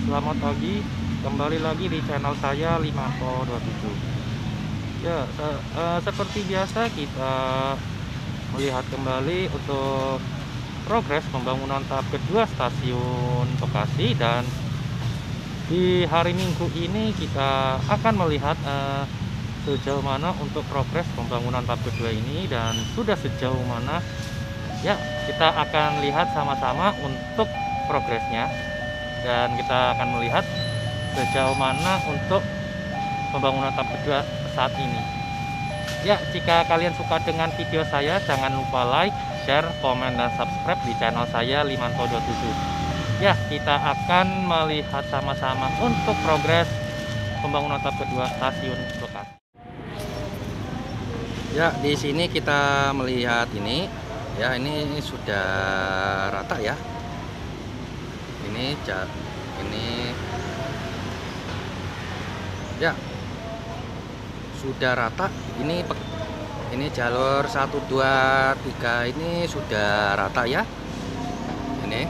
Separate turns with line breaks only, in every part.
selamat pagi. Kembali lagi di channel saya Limanto27. Ya, seperti biasa kita melihat kembali untuk progres pembangunan tahap kedua stasiun Bekasi, dan di hari Minggu ini kita akan melihat sejauh mana untuk progres pembangunan tahap kedua ini dan sudah sejauh mana. Ya, kita akan lihat sama-sama untuk progresnya, dan kita akan melihat sejauh mana untuk pembangunan tahap kedua saat ini. Ya, jika kalian suka dengan video saya, jangan lupa like, share, komen, dan subscribe di channel saya Limanto27. Ya, kita akan melihat sama-sama untuk progres pembangunan tahap kedua stasiun Bekasi. Ya, di sini kita melihat ini. Ya, ini sudah rata ya. Ini ya sudah rata. Ini jalur 1 2 3 ini sudah rata ya. Ini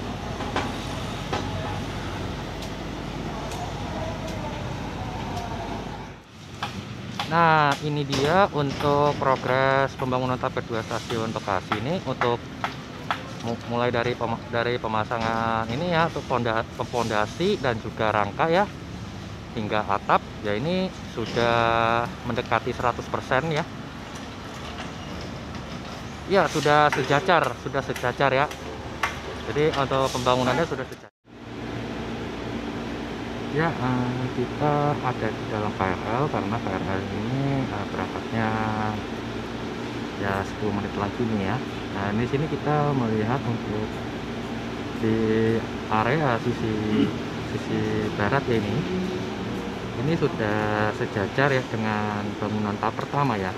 nah, ini dia untuk progres pembangunan tahap kedua stasiun Bekasi ini, untuk mulai dari pemasangan ini ya, untuk pondasi dan juga rangka ya, hingga atap ya. Ini sudah mendekati 100% ya. Ya, sudah sejajar ya. Jadi untuk pembangunannya sudah sejajar. Ya, kita ada di dalam KRL karena KRL ini berangkatnya ya 10 menit lagi nih ya. Nah, di sini kita melihat untuk di area sisi barat ya, ini sudah sejajar ya dengan bangunan tahap pertama ya.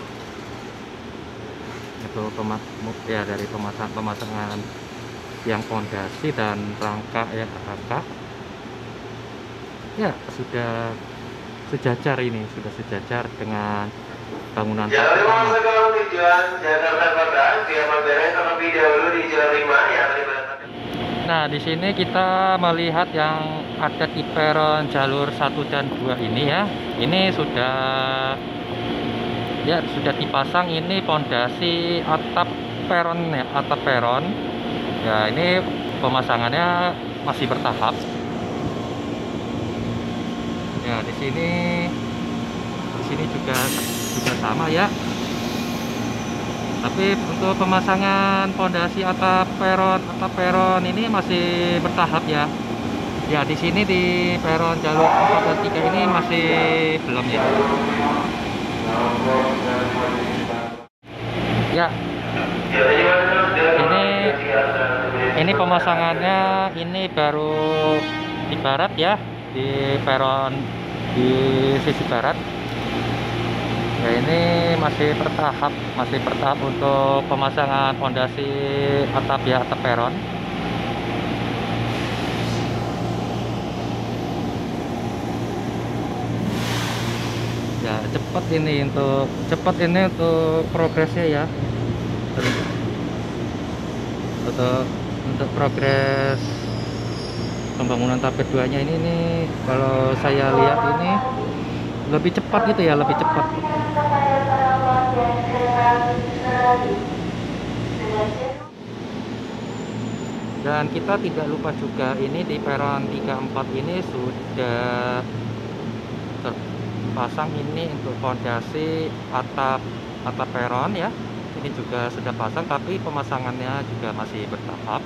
Itu dari pemasangan yang fondasi dan rangka ya, ya sudah sejajar, ini sudah sejajar dengan bangunan tahap pertama. Nah, di sini kita melihat yang ada di peron jalur 1 dan 2 ini ya. Ini sudah dipasang ini fondasi atap peron ya, atap peron. Ya, ini pemasangannya masih bertahap. Ya, di sini juga sama ya. Tapi untuk pemasangan fondasi atap peron ini masih bertahap ya. Ya, di sini di peron jalur 4 dan 3 ini masih belum ya. Ya. Ini pemasangannya ini baru di barat ya, di peron di sisi barat. Ya, ini masih bertahap untuk pemasangan fondasi atap ya, atap peron. Ya, cepat ini untuk progresnya ya. Untuk progres pembangunan tahap keduanya ini kalau saya lihat ini lebih cepat gitu ya, lebih cepat. Dan kita tidak lupa juga ini di peron 34 ini sudah terpasang ini untuk fondasi atap peron ya. Ini juga sudah pasang, tapi pemasangannya juga masih bertahap.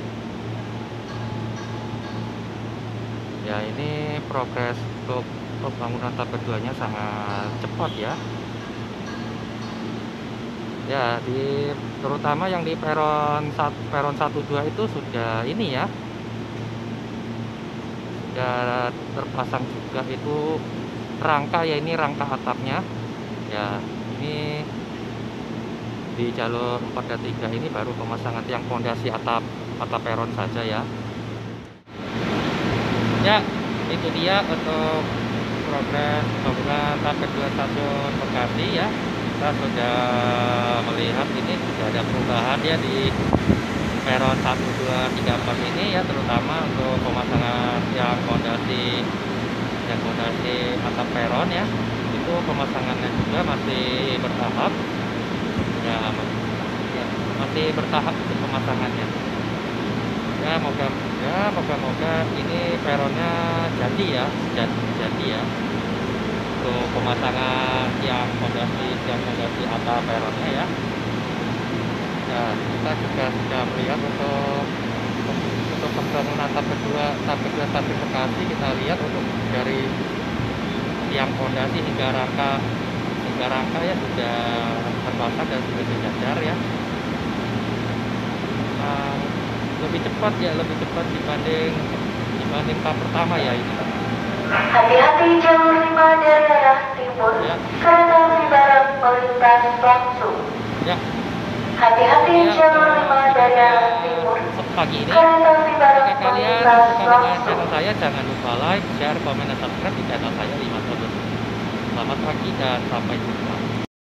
Ya, ini progres untuk bangunan tahap keduanya sangat cepat ya. Ya, terutama yang di peron 1 2 itu sudah ini ya. Sudah terpasang juga itu rangka ya, ini rangka atapnya. Ya, ini di jalur 4 dan 3 ini baru pemasangan yang fondasi atap peron saja ya. Ya, itu dia untuk progres pembangunan tahap kedua stasiun Bekasi ya. Kita sudah melihat ini sudah ada perubahan ya di peron 1 2 3 4 ini ya, terutama untuk pemasangan yang fondasi fondasi atap peron ya, itu pemasangannya juga masih bertahap ya, ya masih bertahap untuk pemasangannya ya. Moga-moga ini peronnya jadi ya, jadi ya untuk pemasangan yang fondasi atap peronnya ya. Ya, kita juga sudah melihat untuk pembangunan tahap kedua stasiun Bekasi. Kita lihat untuk dari tiang fondasi hingga rangka ya sudah terpasang dan sudah sejajar ya. Lebih cepat dibanding tahap pertama ya ini.
Hati-hati jalur 5 dari arah timur,
ya.
kereta api barang melintas langsung.
Ya.
Hati-hati
Ya,
jalur 5 dari arah timur,
pagi ini
kereta api barang
jika kalian
melintas
suka dengan
langsung.
channel saya, jangan lupa like, share, komen, dan subscribe di channel saya 5 Selamat pagi dan sampai jumpa.